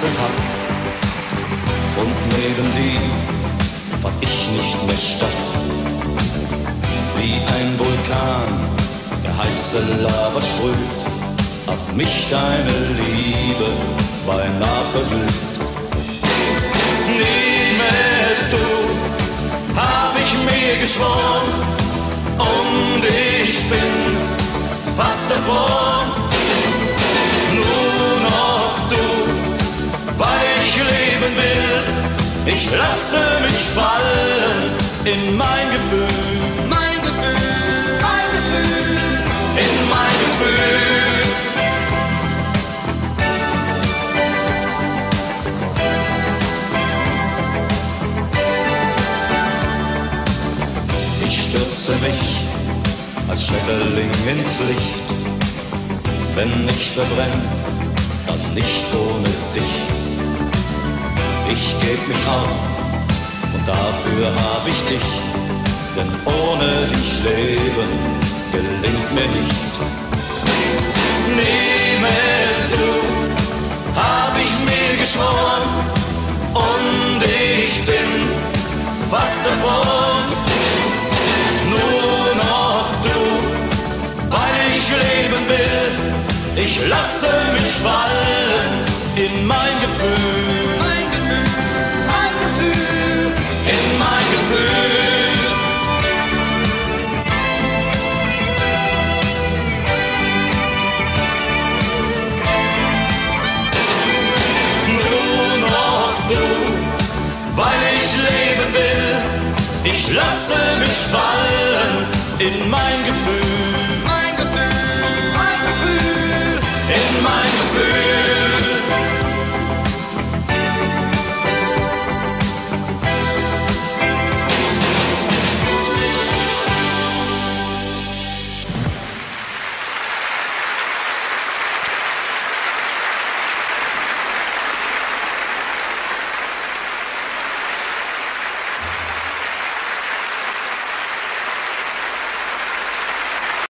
gewechselt hab. Und neben dir fand ich nicht mehr statt. Wie ein Vulkan, der heiße Lava sprüht, hat mich deine Liebe beinahe verblüht. Nie mehr du, hab ich mir geschworen, und ich bin fast erfroren. Nur noch du, weil ich leben will, ich lasse mich fallen in mein Gefühl. Mein Gefühl, mein Gefühl, in mein Gefühl. Ich stürze mich als Schmetterling ins Licht. Wenn ich verbrenn, dann nicht ohne dich. Ich geb mich auf und dafür hab ich dich, denn ohne dich leben gelingt mir nicht. Nie mehr du, hab ich mir geschworen, und ich bin fast erfroren. Nur noch du, weil ich leben will, ich lasse mich fallen in mein Gefühl. Mein Gefühl, mein Gefühl, in mein Gefühl. Nur noch du, weil ich leben will, ich lasse mich fallen in mein Gefühl.